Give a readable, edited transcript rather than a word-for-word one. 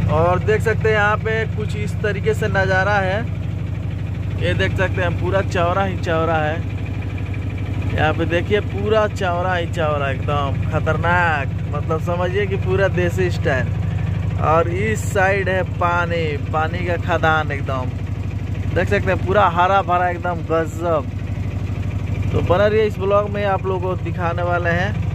और देख सकते हैं यहाँ पे कुछ इस तरीके से नज़ारा है। ये देख सकते हैं पूरा चौड़ा ही चौड़ा है। यहाँ पे देखिए पूरा चौड़ा ही चौड़ा एकदम खतरनाक, मतलब समझिए कि पूरा देसी स्टाइल। और इस साइड है पानी, पानी का खदान एकदम देख सकते हैं, पूरा हरा भरा एकदम गजब। तो बना रहिए इस ब्लॉग में, आप लोगों को दिखाने वाले हैं।